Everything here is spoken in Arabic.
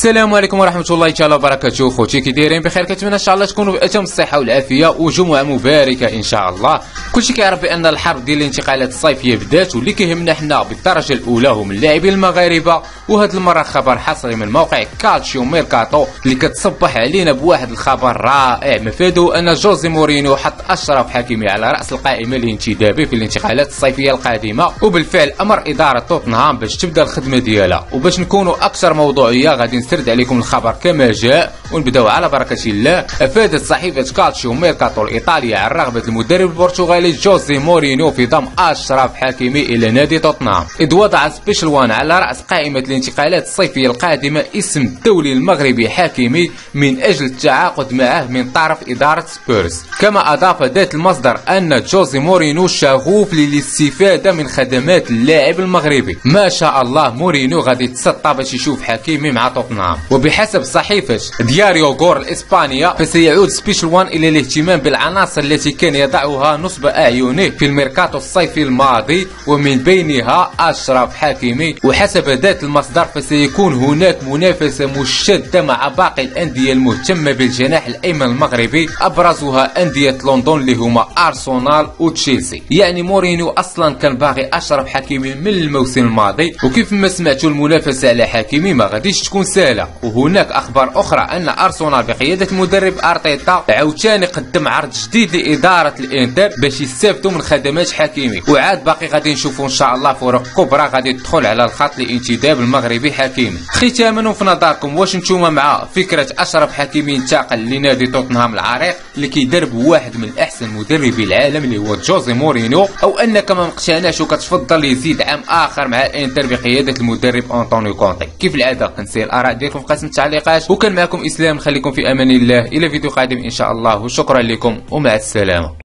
السلام عليكم ورحمة الله تعالى وبركاته. خوتي كي دايرين بخير؟ كنتمنى ان شاء الله تكونوا بأتم الصحة والعافية وجمعة مباركة ان شاء الله. كلشي كيعرف بأن الحرب ديال الانتقالات الصيفية بدات، واللي كيهمنا حنا بالدرجة الأولى هم اللاعبين المغاربة. وهاد المرة خبر حصري من موقع كالتشيو ميركاتو اللي كتصبح علينا بواحد الخبر رائع مفاده أن جوزي مورينيو حط أشرف حكيمي على رأس القائمة الانتدابية في الانتقالات الصيفية القادمة، وبالفعل أمر إدارة توتنهام باش تبدا الخدمة ديالها. وباش نكونوا أكثر موضوعية غادي نسرد عليكم الخبر كما جاء ونبداو على بركة الله. أفادت صحيفة كالتشيو ميركاتو الإيطالية عن رغبة المدرب البرتغالي جوزي مورينيو في ضم أشرف حكيمي إلى نادي توتنهام، إذ وضع سبيشال وان على رأس قائمة الانتقالات الصيفية القادمة اسم الدولي المغربي حكيمي من أجل التعاقد معه من طرف إدارة سبيرز. كما أضاف ذات المصدر أن جوزي مورينيو شغوف للاستفادة من خدمات اللاعب المغربي. ما شاء الله مورينيو غادي يتسطى باش يشوف حكيمي مع توتنهام. وبحسب صحيفة دياريو غور الإسبانية فسيعود سبيشال وان إلى الاهتمام بالعناصر التي كان يضعها نصب أعينه في الميركاتو الصيفي الماضي، ومن بينها أشرف حكيمي. وحسب ذات المصدر فسيكون هناك منافسة مشتدة مع باقي الأندية المهتمة بالجناح الأيمن المغربي، أبرزها أندية لندن اللي هما أرسنال وتشيلسي. يعني مورينيو أصلا كان باغي أشرف حكيمي من الموسم الماضي، وكيف ما سمعتوا المنافسة على حكيمي ما غاديش تكون سهلة. وهناك أخبار أخرى أن أرسنال بقيادة المدرب أرتيتا عاوتاني قدم عرض جديد لإدارة الإنتر باش يستافدوا من خدمات حكيمي، وعاد باقي غادي نشوفوا إن شاء الله فرق كبرى غادي تدخل على الخط لانتداب المغربي حكيمي. ختاما في نظركم واش نتوما مع فكرة أشرف حكيمي ينتقل لنادي توتنهام العريق اللي كيدرب واحد من أحسن مدربي العالم اللي هو جوزي مورينيو، أو أنك ما مقتنعش وكتفضل يزيد عام آخر مع الإنتر بقيادة المدرب أنطونيو كونتي؟ كيف العادة كنسير الآراء ديالكم في قسم التعليقات. وكان معكم إسلام، خليكم في أمان الله إلى فيديو قادم إن شاء الله، وشكرا لكم ومع السلامة.